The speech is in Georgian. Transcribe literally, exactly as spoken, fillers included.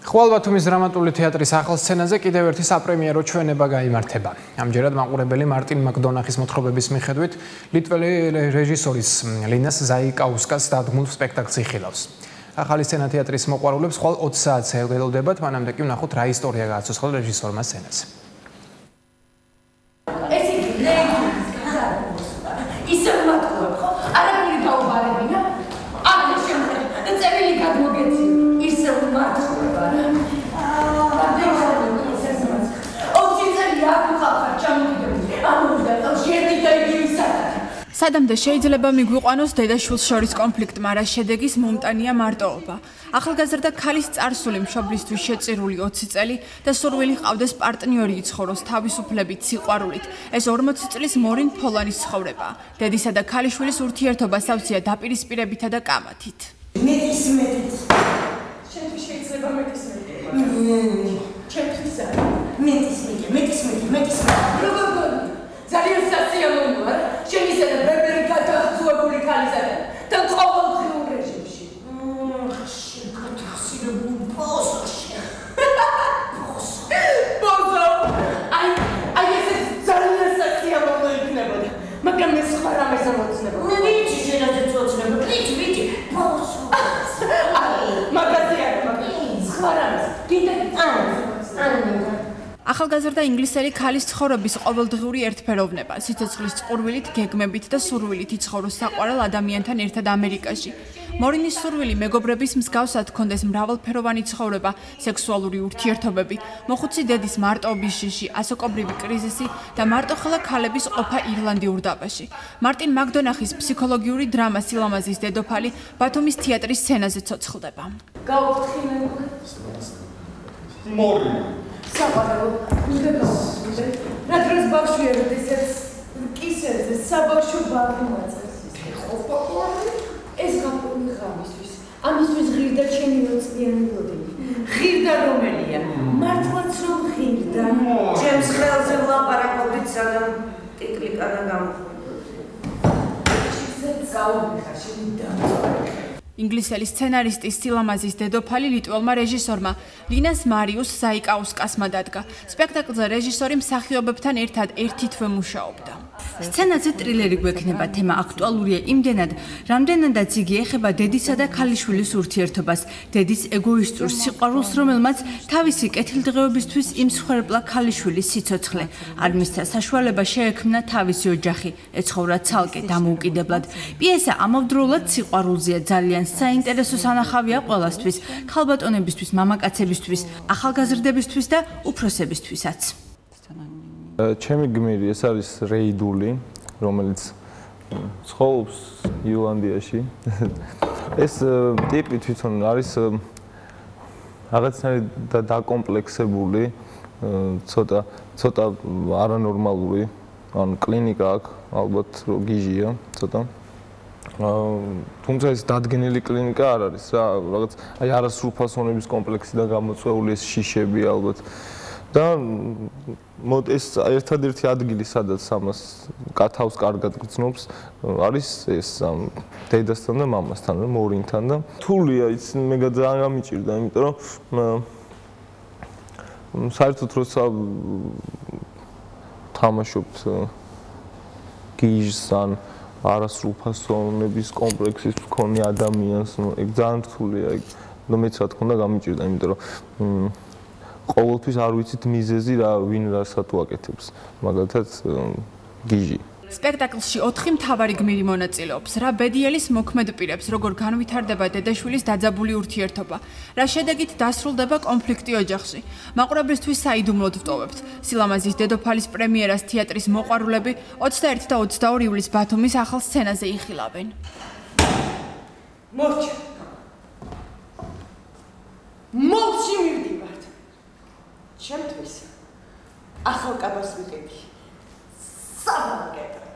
ხვალ ბათუმის დრამატული თეატრის ახალ სცენაზე კიდევ ერთი საპრემიერო ჩვენება გაიმართება. ამჯერად მაყურებელი მარტინ მაკდონახის მოთხრობების მიხედვით ლიტველი რეჟისორის ლინას ზაიკაუსკას დადგმულ სპექტაკლს იხილავს. ახალი სცენა თეატრის მოყვარულებს ხვალ ოცი საათზე ელოდებათ, მანამდე კი ვნახოთ რა ისტორია გააცოცხლა რეჟისორმა სცენაზე. სადამდე შეიძლება მიგვიყვანოს დედაშვილს შორის კონფლიქტმა, რა შედეგის მომტანია მარტოობა. ახალგაზრდა ქალის წარსული მშობლისთვის შეწირული ოცი წელი და სურვილი ჰყავდეს პარტნიორი იცხოვროს თავისუფლებით, სიყვარულით. ეს ორმოცი წლის მორინ ფოლანის ცხოვრება. დედისა და ქალიშვილის ურთიერთობა სავსეა დაპირისპირებითა და კამათით. მეტის მეტის. შენთვის შეიძლება მეტის მეტი. ჩემთვისა. მეტის მეტი, მეტის მეტი, მეტის მეტი. ძალიან სასიამოვნოა, შემისა და ბერბერი გადაახსოვებული ქალისაგან და ყოველდღიურ რეჟიმში. შეგადახსირებულ პოზოში. პოზო. პოზო. აი, აი ეს ძალიან სასიამოვნო იქნებოდა. მაგრამ ეს სხვა რამეს ამოცნება. მე ვიცი შენაზე წოცნება. ვიცი, ვიცი. პოზო. აი, მაგაზე არ მაგ. სხვა რამეს. კიდე ან. ახალგაზრდა ინგლისელი ქალის ცხოვრების ყოველდღიური ერთფეროვნება, სიცოცხლის წყურვილით, გეგმებით და სურვილით იცხოვროს საყვარელ ადამიანთან ერთად ამერიკაში. მორინის სურვილი მეგობრების მსგავსად ჰქონდეს მრავალფეროვანი ცხოვრება, სექსუალური ურთიერთობები, მოხუცი დედის მარტოობის შიში, ასაკობრივი კრიზისი და მარტოხელა ქალების ყოფა ირლანდიურ დაბაში. მარტინ მაკდონახის ფსიქოლოგიური დრამა სილამაზის დედოფალი ბათუმის თეატრის სცენაზე ცოცხლდება. გაუთხინებული. მორინი საბარო, რა დროს ბავშვი ერთხელ კისერზე საბავშვო ბაღი მოაწეს. ეს გაფორმი ღამისთვის. ამისთვის ღირდა ჩემი ოწიანი გოდინი. ღირდა რომელია? მართლაც რომ ღირდა. ჩემს ხელზე ვლაპარაკობდით, სანამ ტიკლიკანა გამოხდა. ისე წაუღიხარ შენი დამწვარი. ინგლისელი სცენარისტის სილამაზის დედოფალი ლიტველმა რეჟისორმა ლინას მარიუს ზაიკაუსკასმა დადგა. სპექტაკლზე რეჟისორი მსახიობებთან ერთად ერთი თვე მუშაობდა. სცენაზე ტრილერი გვექნება, თემა აქტუალურია იმდენად, რამდენადაც იგი ეხება დედისა და ქალიშვილის ურთიერთობას, დედის ეგოისტურ სიყვარულს, რომელმაც თავისი კეთილდღეობისთვის იმსხვერპლა ქალიშვილის სიცოცხლე. არ მისცა საშუალება შეექმნა თავისი ოჯახი, ეცხოვრა ცალკე, დამოუკიდებლად. პიესა ამავდროულად სიყვარულზეა, ძალიან საინტერესო სანახავია ყველასთვის, ქალბატონებისთვის, მამაკაცებისთვის, ახალგაზრდებისთვის და უფროსებისთვისაც. ჩემი გმირი ეს არის რეიდული, რომელიც ცხოვრობს ირლანდიაში. ეს ტიპი თვითონ არის რაღაცნაირად დაკომპლექსებული, ცოტა ცოტა არანორმალური, ან კლინიკა აქვს, ალბათ რომ გიჟია, ცოტა. თუმცა ეს დადგენილი კლინიკა არ არის რა, რაღაც აი არასრულფასოვნების კომპლექსიდან გამოწვეული ეს შიშები ალბათ. და ეს ერთადერთი ადგილი, სადაც ამას კათავს კარგად გრძნობს, არის ეს დედასთან და მამასთან, მორინთან და რთულია ის მე ძალიან გამიჭირდა, იმიტომ რომ საერთოდ როცა თამაშობთ გიჟს ან არასრულფასოვნების კომპლექსის მქონე ადამიანს, ეგ ძალიან რთულია, და მეც რა თქმა უნდა გამიჭირდა, იმიტომ რომ ყოველთვის არ ვიცით მიზეზი რა ვინ რასად უაკეთებს, მაგალითად გიჟი. სპექტაკლში ოთხი მთავარი გმირი მონაწილეობს. რა ბედიელის მოქმედ პირებს, როგორ განვითარდება დედაშვილის დაძაბული ურთიერთობა, რა შედეგით დასრულდება კონფლიქტი ოჯახში. მაყურებლისთვის საიდუმლოდ ვტოვებთ. სილამაზის დედოფალის პრემიერას თეატრის მოყვარულები ოცდაერთი და ოცდაორი ივლისს ბათუმის ახალ სცენაზე იხილავენ. მორჩა. მოლში მივდივართ. ჩემთვის ახალ კაბას ვიყიდი. საბაგეტო.